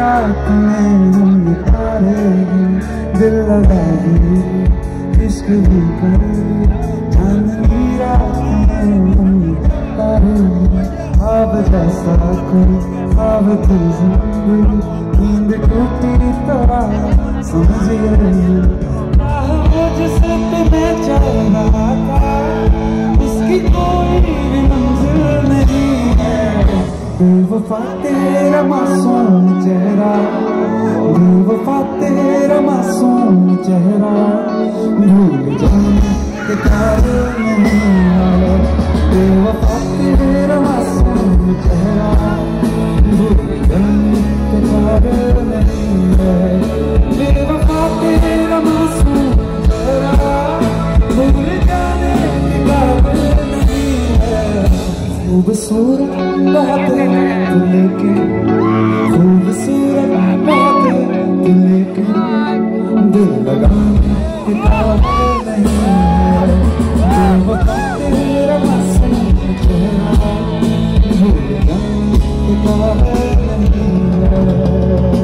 रात में हम तारे दिल लगा दी इश्क भी कर चांदनी रात में हम तारे अब जैसा कोई अब थी जिंदगी नींद टूटी तरह समझ गई जिससे मैं चल रहा था उसकी कोई भी मंजिल नहीं है बेवफा तेरा मासूम चेहरा बेवफा तेरा मासूम चेहरा भूल जाने के काबिल नहीं है बेवफा तेरा मासूम चेहरा भूल जाने के काबिल नहीं है बेवफा तेरा मासूम चेहरा भूल जाने के काबिल नहीं है खूबसूरत बात है तू लेकिन खूबसूरत बात है तू लेकिन दिल लगाने के काबिल नहीं है बेवफा तेरा मासूम चेहरा भूल जाने के काबिल नहीं है।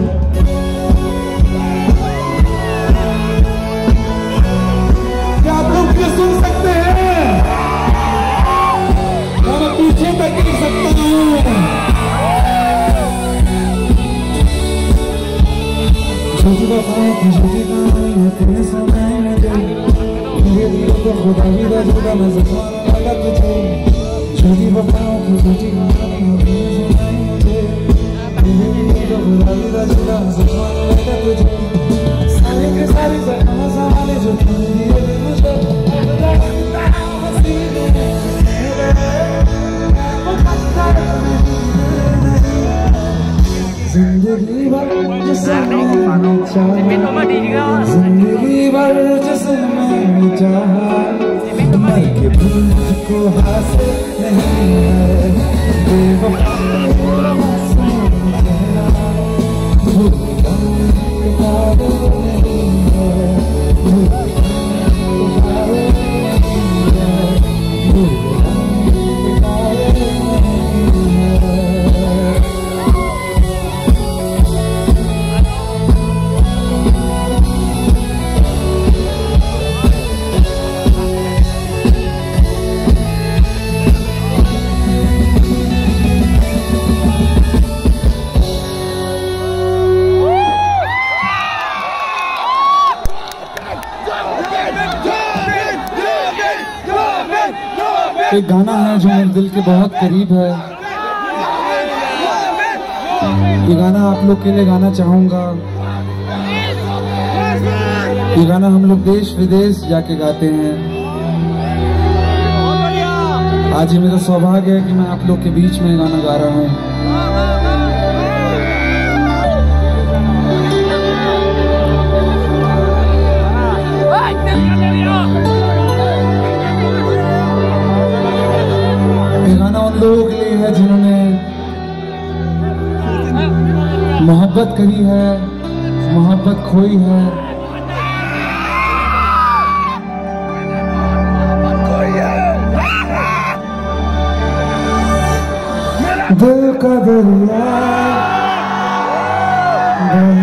क्या आप लोग क्यों सुन सकते हैं? मैं पीछे तक गिर सकता हूँ। छोटी वफाएं की छोटी कहानी तेरे समय में मेरे दिल को खुदा भी जुदा मैं ज़माना लगा तुझे छोटी वफाओं की छोटी कहानी तेरे समय में मेरे दिल को खुदा भी जुदा मैं ज़माना लगा तुझे सारे के सारे ज़माने जो दिए मुझे जिंदगी भर जिसमें जिंदगी भर जिसमें चाहा मर के भूल को हासिल नहीं है बेवफा तेरा मासूम चेहरा भूल जाने के काबिल नहीं है भूल जाने के काबिल नहीं है भूल जाने के काबिल नहीं है। एक गाना है जो मेरे दिल के बहुत करीब है। ये गाना आप लोग के लिए गाना चाहूंगा। ये गाना हम लोग देश विदेश जाके गाते हैं। आज ये मेरा सौभाग्य है कि मैं आप लोग के बीच में गाना गा रहा हूँ। लोगों के लिए है जिन्होंने मोहब्बत करी है, मोहब्बत खोई है। दिल का दरिया